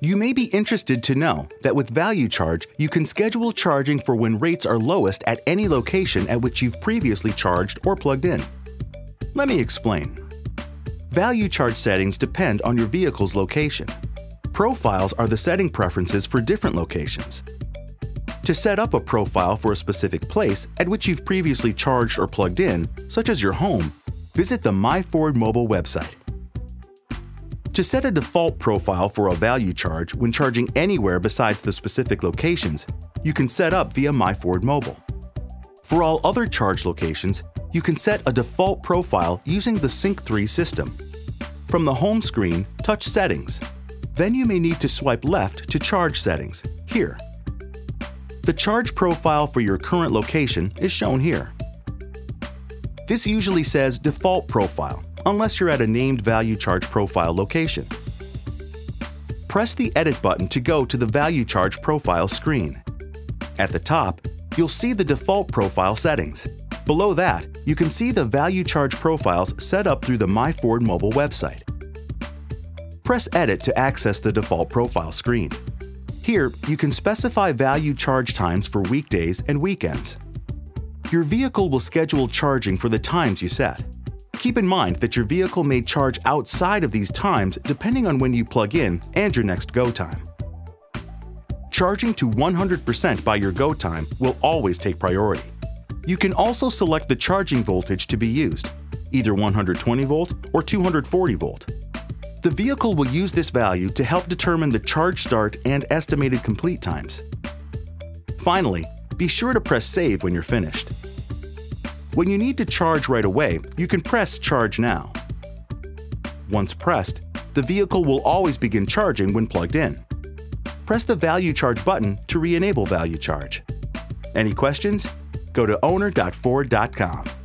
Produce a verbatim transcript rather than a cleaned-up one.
You may be interested to know that with Value Charge, you can schedule charging for when rates are lowest at any location at which you've previously charged or plugged in. Let me explain. Value Charge settings depend on your vehicle's location. Profiles are the setting preferences for different locations. To set up a profile for a specific place at which you've previously charged or plugged in, such as your home, visit the My Ford mobile website. To set a default profile for a value charge when charging anywhere besides the specific locations, you can set up via My Ford Mobile. For all other charge locations, you can set a default profile using the Sync three system. From the home screen, touch Settings. Then you may need to swipe left to Charge Settings, here. The charge profile for your current location is shown here. This usually says Default Profile, unless you're at a named Value Charge profile location. Press the Edit button to go to the Value Charge profile screen. At the top, you'll see the default profile settings. Below that, you can see the Value Charge profiles set up through the My Ford mobile website. Press Edit to access the default profile screen. Here, you can specify value charge times for weekdays and weekends. Your vehicle will schedule charging for the times you set. Keep in mind that your vehicle may charge outside of these times depending on when you plug in and your next go time. Charging to one hundred percent by your go time will always take priority. You can also select the charging voltage to be used, either one hundred twenty volt or two hundred forty volt. The vehicle will use this value to help determine the charge start and estimated complete times. Finally, be sure to press Save when you're finished. When you need to charge right away, you can press Charge Now. Once pressed, the vehicle will always begin charging when plugged in. Press the Value Charge button to re-enable Value Charge. Any questions? Go to owner dot ford dot com.